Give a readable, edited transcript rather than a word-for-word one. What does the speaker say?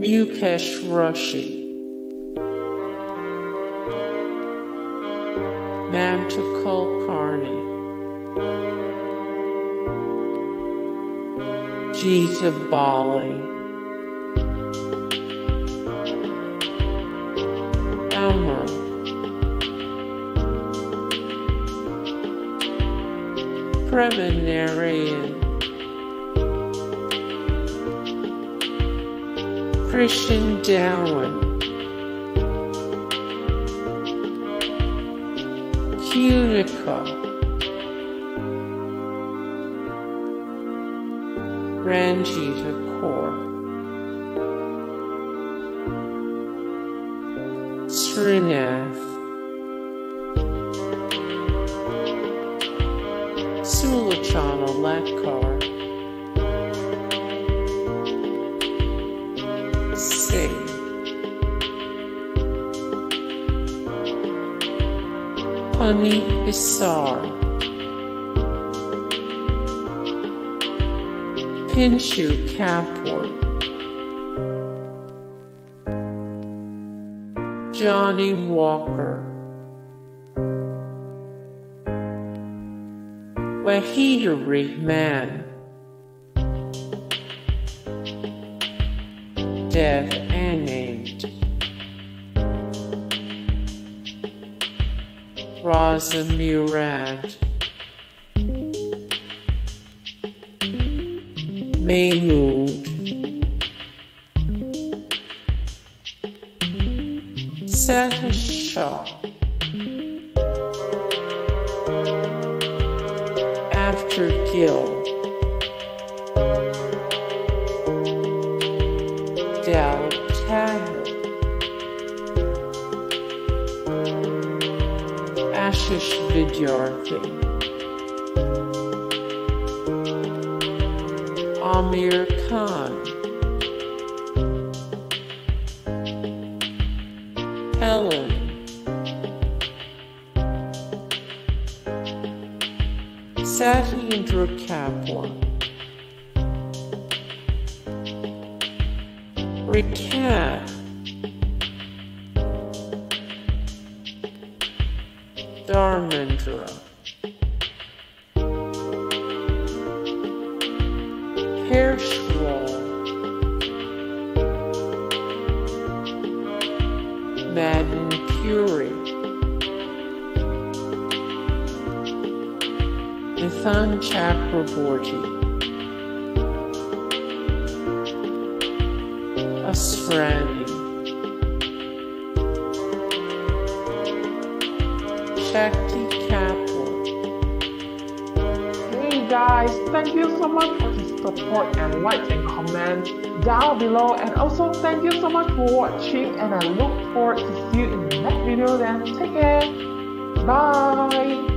Mukesh Rishi, Mamta Kulkarni, Geeta Bali, Amar, Premanarayan, Christian Dowan, Cunica, Ranjita Kaur, Srinath, Sulachana Latkar, Singh, Pani Isar, Pinshu Kapoor, Johnny Walker, Wahidur Rahman, Dev Anand, Raza Murad, Mahmood, Satish Shah, After Gill, Dal Tahir, Ashish Vidyarthi, Amir Khan, Helen, Satyendra Kapoor, Rikat, Dharmendra, Hershwal, Madan Puri, Nathan Chakraborty, Asrani, Shakti Kapoor. Hey guys, thank you so much for the support and likes and comments down below, and also thank you so much for watching, and I look forward to see you in the next video. Then take care, bye.